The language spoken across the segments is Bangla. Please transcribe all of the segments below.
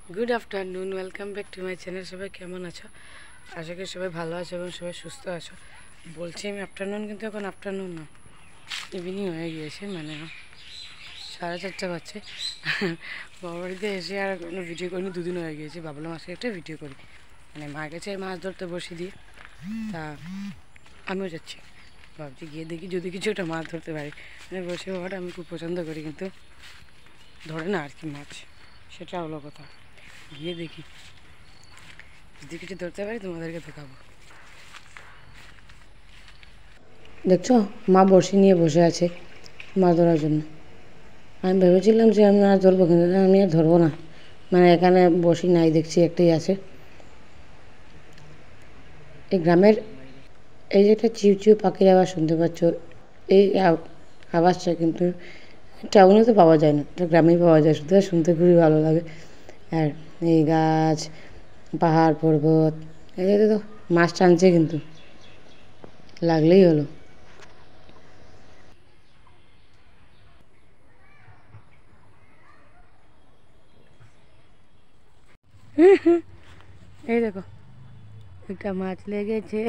Good afternoon, welcome back to my channel. সবাই কেমন আছো? আশা করি সবাই ভালো আছো এবং সবাই সুস্থ আছো। বলছি আমি আফটারনুন, কিন্তু এখন আফটারনুন না, ইভিনিং হয়ে গিয়েছে, মানে 4:30 বাজছে। বাবা বাড়িতে এসে আর কোনো ভিডিও করিনি, দুদিন হয়ে গিয়েছে। ভাবলাম আজকে একটা ভিডিও করি, মানে মা গেছে মাছ ধরতে বসে দিয়ে, তা আমিও যাচ্ছি। ভাবছি গিয়ে দেখি যদি কিছু একটা মাছ ধরতে পারি। মানে বসে বাবাটা আমি খুব পছন্দ করি, কিন্তু ধরে না আর কি মাছ, সেটা হলো কথা। গিয়ে দেখি যদি কিছু ধরতে পারি তোমাদেরকে দেখাবো। দেখছো, মা বড়শি নিয়ে বসে আছে মাছ ধরার জন্য। আমি ভেবেছিলাম যে আমি মাছ ধরবো, কিন্তু আমি আর ধরবো না। মানে এখানে বড়শি নাই, দেখছি একটাই আছে। এই গ্রামের এই যে একটা চিউ চিউ পাখির আওয়াজ শুনতে পাচ্ছ, এই আওয়াজটা কিন্তু টাউনে তো পাওয়া যায় না, এটা গ্রামেই পাওয়া যায়, শুধু শুনতে খুবই ভালো লাগে। আর এই গাছ, পাহাড় পর্বত, এটাতে তো মাছ টানছে, কিন্তু লাগলেই হলো। এই দেখো, একটা মাছ লেগেছে।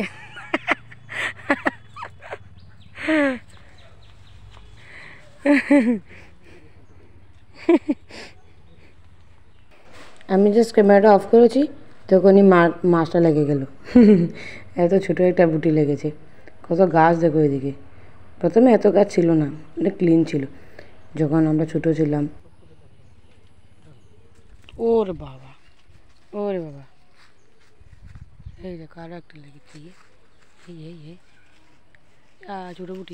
আমি জাস্ট ক্যামেরাটা অফ করেছি, তখনই মাছটা লেগে গেল। এত ছোটো একটা বুটি লেগেছে। কত গাছ দেখো এদিকে। প্রথমে এত গাছ ছিল না, এটা ক্লিন ছিল যখন আমরা ছোটো ছিলাম। ওরে বাবা, ওরে বাবা, এই দেখো আরও একটা লেগেছে। এই এই এই ছোটো বুটি।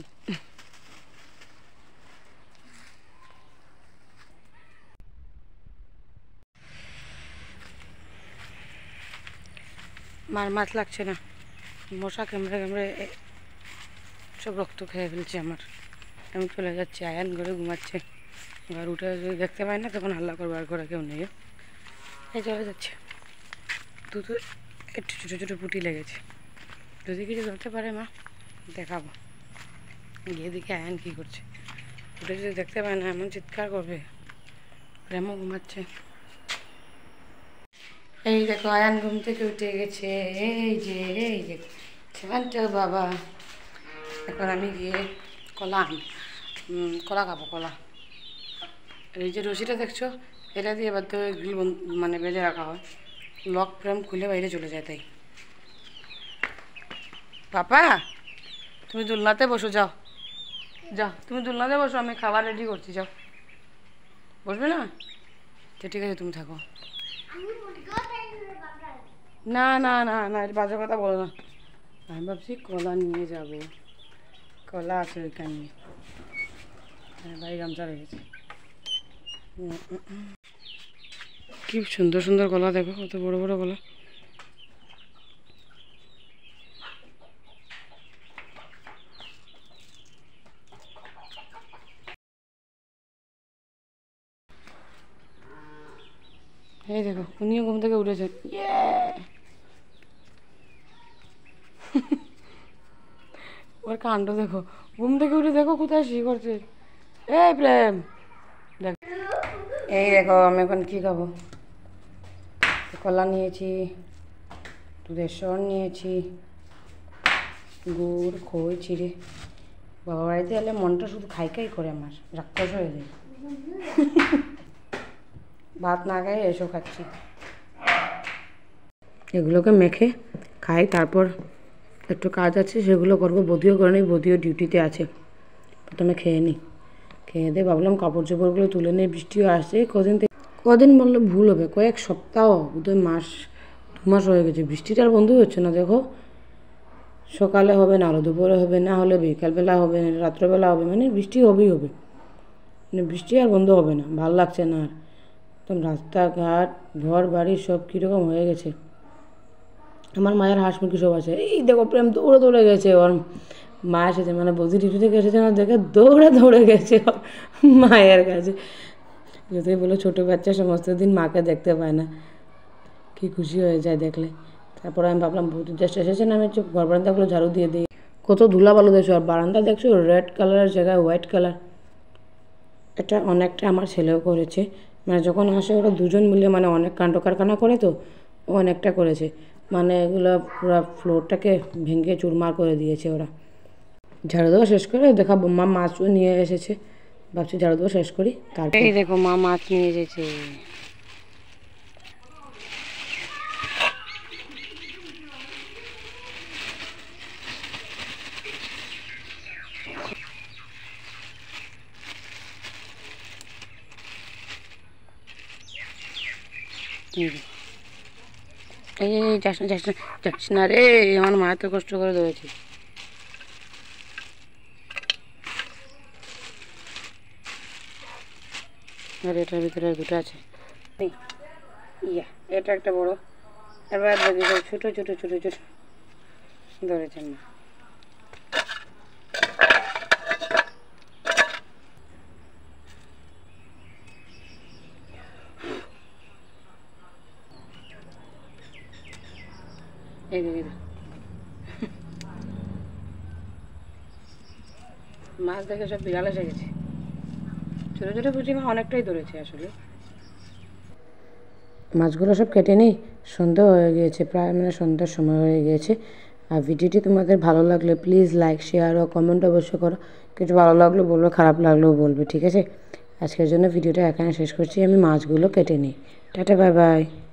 মাছ লাগছে না, মশা কামড়ে কামড়ে সব রক্ত খেয়ে ফেলছে আমার। আমি চলে যাচ্ছি, আয়ান ঘরে ঘুমাচ্ছে। এবার উঠে যদি দেখতে পাই না, তখন হাল্লা করবো, আর ঘরে কেউ নেই। এই চলে যাচ্ছে। দুটো একটু ছোটো ছোটো পুঁটি লেগেছে, যদি কিছু ধরতে পারে মা দেখাবো। গিয়ে দেখি আয়ান কী করছে। উঠে যদি দেখতে পায় না, এমন চিৎকার করবে। প্রেমও ঘুমাচ্ছে। এই দেখো আয়ান ঘুম থেকে উঠে গেছে। এই যে শান্ত বাবা। এখন আমি গিয়ে কলা খাবো, কলা। এই যে রশিটা দেখছো, এটা দিয়ে এবার তো গ্রিল মানে বেঁধে রাখা হয়, লক ফ্রেম খুলে বাইরে চলে যায়। তাই পাপা, তুমি দোলনাতে বসো, যাও যাও, তুমি দোলনাতে বসো, আমি খাবার রেডি করছি, যাও। বসবে না তো ঠিক আছে, তুমি থাকো। না না না না, এটা বাজে কথা বলো না। আমি ভাবছি কলা নিয়ে যাবো, কলা আছে ওইখানে। হ্যাঁ, ভাই গামছা রেখেছে। কি সুন্দর সুন্দর কলা, দেখো কত বড় বড় কলা। এই দেখো, উনিও ঘুম থেকে উঠেছেন। ওর কাণ্ড দেখো, ঘুম থেকে উঠে দেখো কোথায় শি করছে। এই প্রেম, দেখ। এই দেখো আমি এখন কী খাবো। কলা নিয়েছি, দুধের সর নিয়েছি, গুড়, খই চিড়ে। বাবা বাড়িতে এলে মনটা শুধু খাই খাই করে, আমার রাক্ষস হয়ে যায়। ভাত না খাই এসব খাচ্ছি। এগুলোকে মেখে খাই, তারপর একটু কাজ আছে সেগুলো করবো। বদিও করে নিই, বদিও ডিউটিতে আছে। প্রথমে খেয়ে নিই, খেয়ে দিয়ে ভাবলাম কাপড় চোপড়গুলো তুলে নিই। বৃষ্টিও আসছে কদিন বললে ভুল হবে, কয়েক সপ্তাহ, বোধহয় মাস, 2 মাস হয়ে গেছে। বৃষ্টিটা আর বন্ধ হচ্ছে না। দেখো, সকালে হবে না হলে দুপুরে হবে, না হলে বিকালবেলা হবে, না রাত্রেবেলা হবে, মানে বৃষ্টি হবেই হবে। মানে বৃষ্টি আর বন্ধ হবে না, ভাল লাগছে না আর। একদম রাস্তাঘাট, ঘর বাড়ি সব কীরকম হয়ে গেছে। আমার মায়ের হাঁস মুরগি সব আছে। এই দেখো প্রেম দৌড়ে দৌড়ে গেছে, ওর মা এসেছে, মানে বৌদি ডিউটি থেকে এসেছে না, দেখে দৌড়ে দৌড়ে গেছে ওর মায়ের কাছে। যদি বলো ছোটো বাচ্চা সমস্ত দিন মাকে দেখতে পায় না, কী খুশি হয়ে যায় দেখলে। তারপর আমি ভাবলাম বৌদি জাস্ট এসেছে না, আমি ঘর বারান্দাগুলো ঝাড়ু দিয়ে দিই। কত ধুলা ভালো দেখছো, আর বারান্দা দেখছো রেড কালারের জায়গায় হোয়াইট কালার। এটা অনেকটা আমার ছেলেও করেছে, মানে যখন আসে ওরা দুজন মিলে মানে অনেক কাণ্ড কারখানা করে, তো ও অনেকটা করেছে, মানে এগুলো পুরো ফ্লোরটাকে ভেঙে চুরমার করে দিয়েছে ওরা। ঝাড়ু দেওয়া শেষ করে দেখাবো, মা মাছও নিয়ে এসেছে, ভাবছি ঝাড়ু দেওয়া শেষ করি তারপর। এই দেখো মা মাছ নিয়ে এসেছে। এই যাস না যাস না যাস না রে, আমার মা তো কষ্ট করে ধরেছে। আর এটার ভিতরে দুটো আছে, ইয়া এটা একটা বড়, এবার ছোটো ছোটো ছোটো ছোটো ধরেছেন মা। এই দেখে মাছ দেখে সব বিড়াল এসে গেছে। ছোটো ছোটো পুঁটি মাছ অনেকটাই ধরেছে আসলে। মাছগুলো সব কেটে নিই, সন্ধ্যা হয়ে গিয়েছে প্রায়, মানে সন্ধ্যার সময় হয়ে গিয়েছে। আর ভিডিওটি তোমাদের ভালো লাগলে প্লিজ লাইক শেয়ার ও কমেন্ট অবশ্যই করো। কিছু ভালো লাগলো বলবে, খারাপ লাগলেও বলবে, ঠিক আছে? আজকের জন্য ভিডিওটা এখানে শেষ করছি, আমি মাছগুলো কেটে নিই। Tata, bye by.